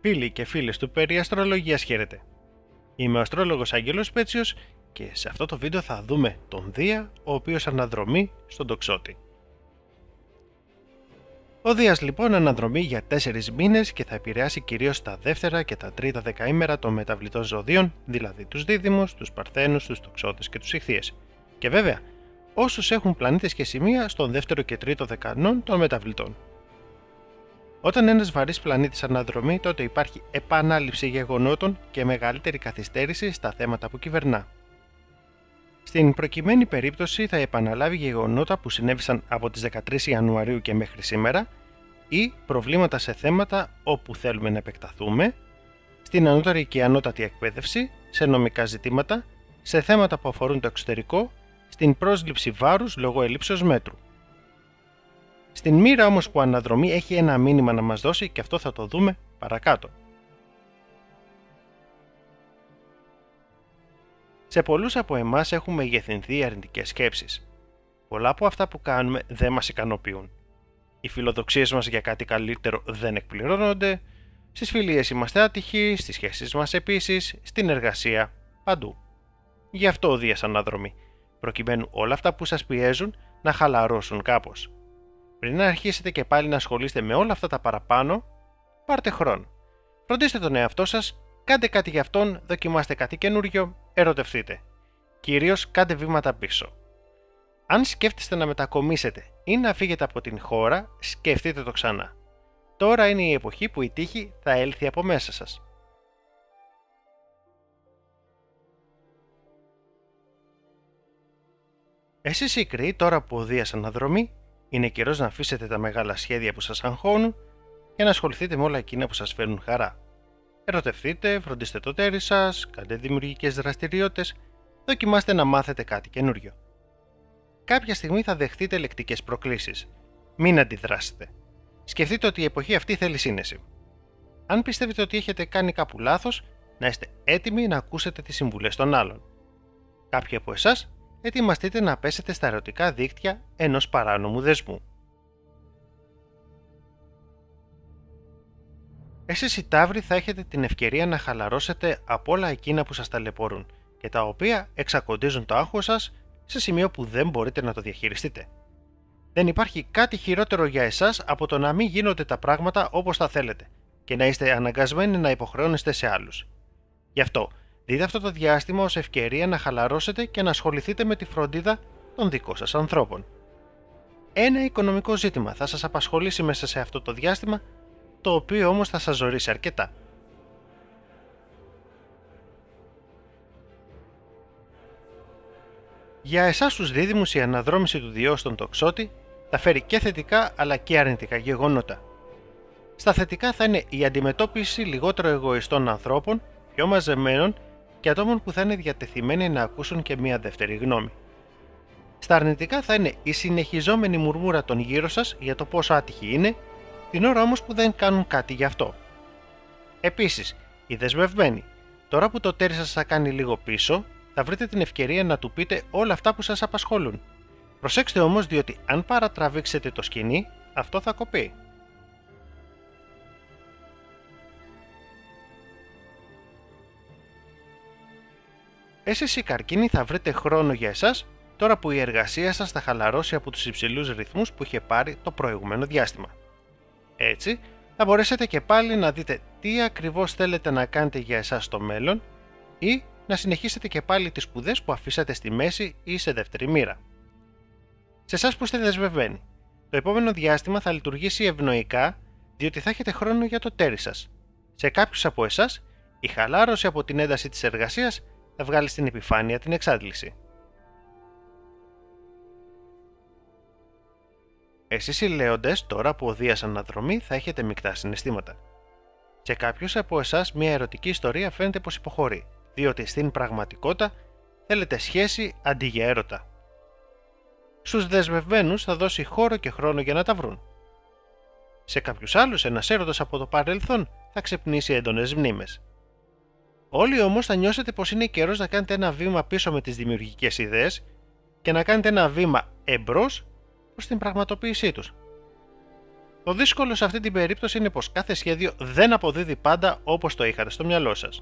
Φίλοι και φίλες του περί αστρολογίας, χαίρετε. Είμαι ο αστρόλογος Άγγελος Πέτσιος και σε αυτό το βίντεο θα δούμε τον Δία, ο οποίος αναδρομεί στον Τοξότη. Ο Δίας λοιπόν αναδρομεί για 4 μήνες και θα επηρεάσει κυρίως τα δεύτερα και τα τρίτα δεκαήμερα των μεταβλητών ζωδίων, δηλαδή τους Δίδυμους, τους Παρθένους, τους Τοξότες και τους Ιχθύες. Και βέβαια, όσους έχουν πλανήτες και σημεία στον δεύτερο και τρίτο δεκανών των μεταβλητών. Όταν ένας βαρύς πλανήτης αναδρομεί, τότε υπάρχει επανάληψη γεγονότων και μεγαλύτερη καθυστέρηση στα θέματα που κυβερνά. Στην προκειμένη περίπτωση θα επαναλάβει γεγονότα που συνέβησαν από τις 13 Ιανουαρίου και μέχρι σήμερα ή προβλήματα σε θέματα όπου θέλουμε να επεκταθούμε, στην ανώτερη και ανώτατη εκπαίδευση, σε νομικά ζητήματα, σε θέματα που αφορούν το εξωτερικό, στην πρόσληψη βάρους λόγω ελλείψεως μέτρου. Στην μοίρα όμως που αναδρομεί έχει ένα μήνυμα να μας δώσει και αυτό θα το δούμε παρακάτω. Σε πολλούς από εμάς έχουμε ηγεθυνθεί αρνητικές σκέψεις. Πολλά από αυτά που κάνουμε δεν μας ικανοποιούν. Οι φιλοδοξίες μας για κάτι καλύτερο δεν εκπληρώνονται, στις φιλίες είμαστε άτυχοι, στις σχέσεις μας επίσης, στην εργασία, παντού. Γι' αυτό ο Δίας αναδρομεί, προκειμένου όλα αυτά που σας πιέζουν να χαλαρώσουν κάπως. Πριν να αρχίσετε και πάλι να ασχολείστε με όλα αυτά τα παραπάνω, πάρτε χρόνο. Φροντίστε τον εαυτό σας, κάντε κάτι για αυτόν, δοκιμάστε κάτι καινούριο, ερωτευτείτε. Κυρίως κάντε βήματα πίσω. Αν σκέφτεστε να μετακομίσετε ή να φύγετε από την χώρα, σκεφτείτε το ξανά. Τώρα είναι η εποχή που η τύχη θα έλθει από μέσα σας. Εσείς οι Κρυοί, τώρα που ο Δίας αναδρομεί, είναι καιρός να αφήσετε τα μεγάλα σχέδια που σας αγχώνουν και να ασχοληθείτε με όλα εκείνα που σας φέρνουν χαρά. Ερωτευτείτε, φροντίστε το τέρι σας, κάντε δημιουργικές δραστηριότητες, δοκιμάστε να μάθετε κάτι καινούριο. Κάποια στιγμή θα δεχτείτε λεκτικές προκλήσεις. Μην αντιδράσετε. Σκεφτείτε ότι η εποχή αυτή θέλει σύνεση. Αν πιστεύετε ότι έχετε κάνει κάπου λάθος, να είστε έτοιμοι να ακούσετε τις συμβουλές των άλλων. Κάποιοι από εσάς ετοιμαστείτε να πέσετε στα ερωτικά δίκτυα ενός παράνομου δεσμού. Εσείς οι Ταύροι θα έχετε την ευκαιρία να χαλαρώσετε από όλα εκείνα που σας ταλαιπωρούν και τα οποία εξακοντίζουν το άγχος σας σε σημείο που δεν μπορείτε να το διαχειριστείτε. Δεν υπάρχει κάτι χειρότερο για εσάς από το να μην γίνονται τα πράγματα όπως τα θέλετε και να είστε αναγκασμένοι να υποχρεώνεστε σε άλλους. Γι' αυτό, δείτε αυτό το διάστημα ως ευκαιρία να χαλαρώσετε και να ασχοληθείτε με τη φροντίδα των δικών σας ανθρώπων. Ένα οικονομικό ζήτημα θα σας απασχολήσει μέσα σε αυτό το διάστημα, το οποίο όμως θα σας ζορίσει αρκετά. Για εσάς τους Δίδυμους, η αναδρόμηση του Διός στον Τοξότη θα φέρει και θετικά αλλά και αρνητικά γεγονότα. Στα θετικά θα είναι η αντιμετώπιση λιγότερο εγωιστών ανθρώπων, πιο μαζεμένων και ατόμων που θα είναι διατεθειμένοι να ακούσουν και μία δεύτερη γνώμη. Στα αρνητικά θα είναι η συνεχιζόμενη μουρμούρα των γύρω σας για το πόσο άτυχοι είναι, την ώρα όμως που δεν κάνουν κάτι γι' αυτό. Επίσης, οι δεσμευμένοι, τώρα που το τέρι σας θα κάνει λίγο πίσω, θα βρείτε την ευκαιρία να του πείτε όλα αυτά που σας απασχολούν. Προσέξτε όμως, διότι αν παρατραβήξετε το σκηνή, αυτό θα κοπεί. Εσείς οι Καρκίνοι θα βρείτε χρόνο για εσάς, τώρα που η εργασία σας θα χαλαρώσει από τους υψηλούς ρυθμούς που είχε πάρει το προηγούμενο διάστημα. Έτσι, θα μπορέσετε και πάλι να δείτε τι ακριβώς θέλετε να κάνετε για εσάς στο μέλλον ή να συνεχίσετε και πάλι τις σπουδές που αφήσατε στη μέση ή σε δεύτερη μοίρα. Σε εσάς που είστε δεσμευμένοι, το επόμενο διάστημα θα λειτουργήσει ευνοϊκά, διότι θα έχετε χρόνο για το τέρι σας. Σε κάποιους από εσάς, η χαλάρωση από την ένταση της εργασίας θα βγάλει στην επιφάνεια την εξάντληση. Εσείς οι Λέοντες, τώρα που ο Δίας αναδρομεί, θα έχετε μεικτά συναισθήματα. Σε κάποιους από εσάς μια ερωτική ιστορία φαίνεται πως υποχωρεί, διότι στην πραγματικότητα θέλετε σχέση αντί για έρωτα. Στους δεσμευμένους θα δώσει χώρο και χρόνο για να τα βρουν. Σε κάποιους άλλους ένας έρωτας από το παρελθόν θα ξυπνήσει έντονες μνήμες. Όλοι όμως θα νιώσετε πως είναι καιρός να κάνετε ένα βήμα πίσω με τις δημιουργικές ιδέες και να κάνετε ένα βήμα εμπρός προς την πραγματοποίησή τους. Το δύσκολο σε αυτή την περίπτωση είναι πως κάθε σχέδιο δεν αποδίδει πάντα όπως το είχατε στο μυαλό σας.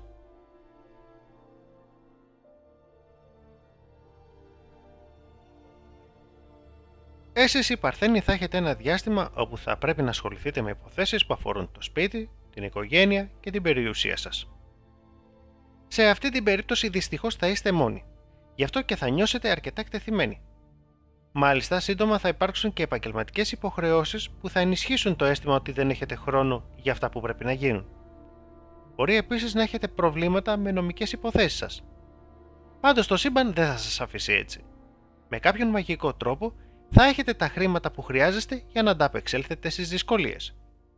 Εσείς οι Παρθένοι θα έχετε ένα διάστημα όπου θα πρέπει να ασχοληθείτε με υποθέσεις που αφορούν το σπίτι, την οικογένεια και την περιουσία σας. Σε αυτή την περίπτωση δυστυχώς θα είστε μόνοι, γι' αυτό και θα νιώσετε αρκετά εκτεθειμένοι. Μάλιστα, σύντομα θα υπάρξουν και επαγγελματικές υποχρεώσεις που θα ενισχύσουν το αίσθημα ότι δεν έχετε χρόνο για αυτά που πρέπει να γίνουν. Μπορεί επίσης να έχετε προβλήματα με νομικές υποθέσεις σας. Πάντως το σύμπαν δεν θα σας αφήσει έτσι. Με κάποιον μαγικό τρόπο θα έχετε τα χρήματα που χρειάζεστε για να ανταπεξέλθετε στις δυσκολίες.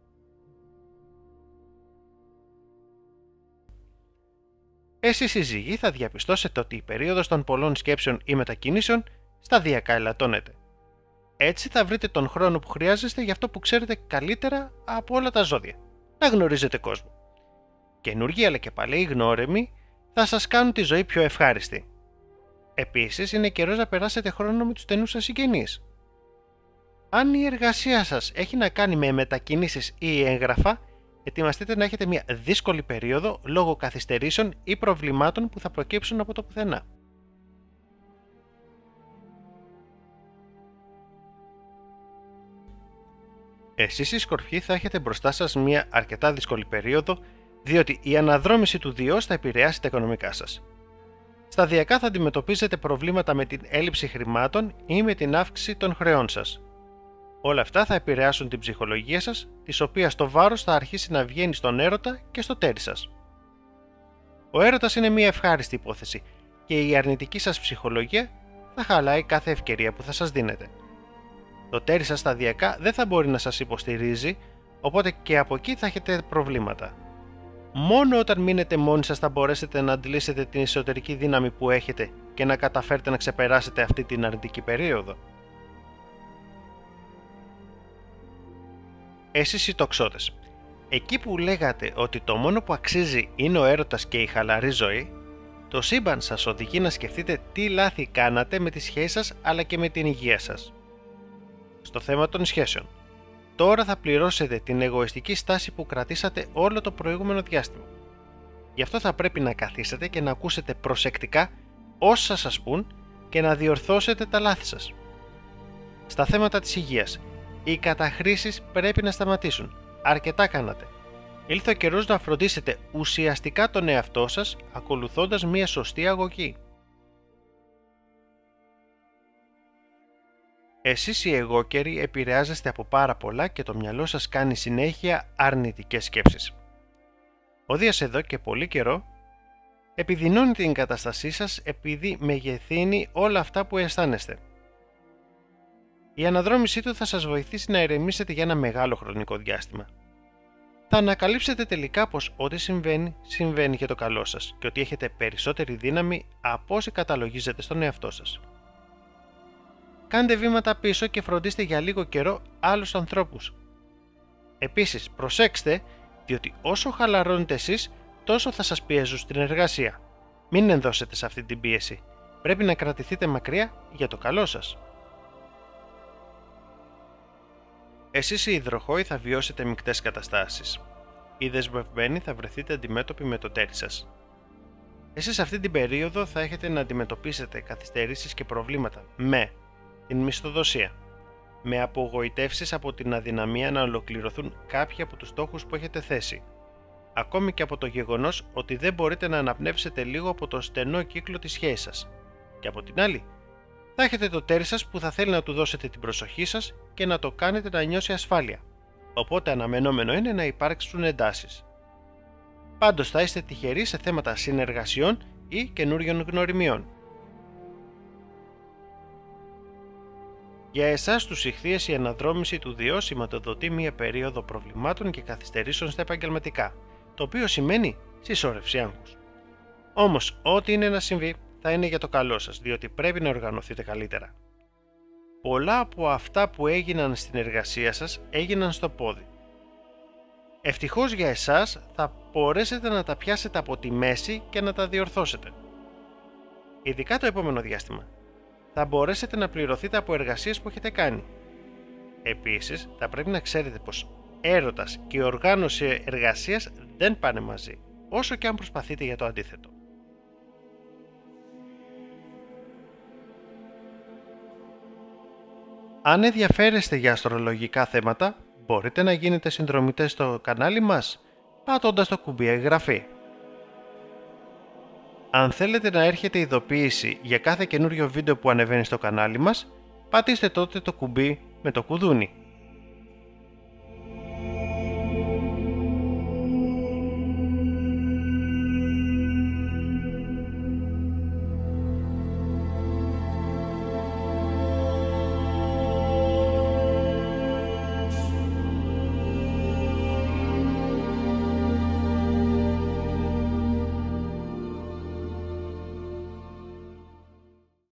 Εσείς οι σύζυγοι θα διαπιστώσετε ότι η περίοδος των πολλών σκέψεων ή μετακινήσεων σταδιακά ελαττώνεται. Έτσι θα βρείτε τον χρόνο που χρειάζεστε για αυτό που ξέρετε καλύτερα από όλα τα ζώδια, να γνωρίζετε κόσμο. Καινούργοι αλλά και παλαιοί γνώρεμοι θα σας κάνουν τη ζωή πιο ευχάριστη. Επίσης, είναι καιρός να περάσετε χρόνο με τους στενούς σας συγγενείς. Αν η εργασία σας έχει να κάνει με μετακινήσεις ή έγγραφα, ετοιμαστείτε να έχετε μια δύσκολη περίοδο λόγω καθυστερήσεων ή προβλημάτων που θα προκύψουν από το πουθενά. Εσείς οι Σκορπιοί θα έχετε μπροστά σας μια αρκετά δύσκολη περίοδο, διότι η αναδρόμηση του Διός θα επηρεάσει τα οικονομικά σας. Σταδιακά θα αντιμετωπίζετε προβλήματα με την έλλειψη χρημάτων ή με την αύξηση των χρεών σας. Όλα αυτά θα επηρεάσουν την ψυχολογία σας, της οποίας το βάρος θα αρχίσει να βγαίνει στον έρωτα και στο τέρι σας. Ο έρωτας είναι μια ευχάριστη υπόθεση και η αρνητική σας ψυχολογία θα χαλάει κάθε ευκαιρία που θα σας δίνετε. Το τέρι σας σταδιακά δεν θα μπορεί να σας υποστηρίζει, οπότε και από εκεί θα έχετε προβλήματα. Μόνο όταν μείνετε μόνοι σας θα μπορέσετε να αντλήσετε την εσωτερική δύναμη που έχετε και να καταφέρετε να ξεπεράσετε αυτή την αρνητική περίοδο. Εσείς οι Τοξότες, εκεί που λέγατε ότι το μόνο που αξίζει είναι ο έρωτας και η χαλαρή ζωή, το σύμπαν σας οδηγεί να σκεφτείτε τι λάθη κάνατε με τις σχέσεις σας αλλά και με την υγεία σας. Στο θέμα των σχέσεων, τώρα θα πληρώσετε την εγωιστική στάση που κρατήσατε όλο το προηγούμενο διάστημα. Γι' αυτό θα πρέπει να καθίσετε και να ακούσετε προσεκτικά όσα σας πουν και να διορθώσετε τα λάθη σας. Στα θέματα της υγείας, οι καταχρήσεις πρέπει να σταματήσουν. Αρκετά κάνατε. Ήλθε ο καιρός να φροντίσετε ουσιαστικά τον εαυτό σας ακολουθώντας μια σωστή αγωγή. Εσείς οι εγώκεροι επηρεάζεστε από πάρα πολλά και το μυαλό σας κάνει συνέχεια αρνητικές σκέψεις. Ο Δίας εδώ και πολύ καιρό επιδεινώνει την κατάστασή σας επειδή μεγεθύνει όλα αυτά που αισθάνεστε. Η αναδρόμησή του θα σας βοηθήσει να ηρεμήσετε για ένα μεγάλο χρονικό διάστημα. Θα ανακαλύψετε τελικά πως ό,τι συμβαίνει, συμβαίνει για το καλό σας και ότι έχετε περισσότερη δύναμη από όσοι καταλογίζετε στον εαυτό σας. Κάντε βήματα πίσω και φροντίστε για λίγο καιρό άλλους ανθρώπους. Επίσης, προσέξτε, διότι όσο χαλαρώνετε εσείς, τόσο θα σας πιέζουν στην εργασία. Μην ενδώσετε σε αυτή την πίεση. Πρέπει να κρατηθείτε μακριά για το καλό σας. Εσείς οι υδροχόοι θα βιώσετε μικτές καταστάσεις. Οι δεσμευμένοι θα βρεθείτε αντιμέτωποι με το τέρι σας. Εσείς αυτή την περίοδο θα έχετε να αντιμετωπίσετε καθυστερήσεις και προβλήματα με την μισθοδοσία, με απογοητεύσεις από την αδυναμία να ολοκληρωθούν κάποιοι από τους στόχους που έχετε θέσει, ακόμη και από το γεγονός ότι δεν μπορείτε να αναπνεύσετε λίγο από το στενό κύκλο της σχέσης σας, και από την άλλη, θα έχετε το τέρι σας που θα θέλει να του δώσετε την προσοχή σας και να το κάνετε να νιώσει ασφάλεια, οπότε αναμενόμενο είναι να υπάρξουν εντάσεις. Πάντως θα είστε τυχεροί σε θέματα συνεργασιών ή καινούριων γνωριμιών. Για εσάς τους Ιχθύες η αναδρόμηση του Διό σηματοδοτεί μια περίοδο προβλημάτων και καθυστερήσεων στα επαγγελματικά, το οποίο σημαίνει συσσόρευση άγχους. Όμως, ό,τι είναι να συμβεί θα είναι για το καλό σας, διότι πρέπει να οργανωθείτε καλύτερα. Πολλά από αυτά που έγιναν στην εργασία σας έγιναν στο πόδι. Ευτυχώς για εσάς θα μπορέσετε να τα πιάσετε από τη μέση και να τα διορθώσετε. Ειδικά το επόμενο διάστημα, θα μπορέσετε να πληρωθείτε από εργασίες που έχετε κάνει. Επίσης, θα πρέπει να ξέρετε πως έρωτας και οργάνωση εργασίας δεν πάνε μαζί, όσο και αν προσπαθείτε για το αντίθετο. Αν ενδιαφέρεστε για αστρολογικά θέματα, μπορείτε να γίνετε συνδρομητές στο κανάλι μας, πατώντας το κουμπί εγγραφή. Αν θέλετε να έρχεται ειδοποίηση για κάθε καινούριο βίντεο που ανεβαίνει στο κανάλι μας, πατήστε τότε το κουμπί με το κουδούνι.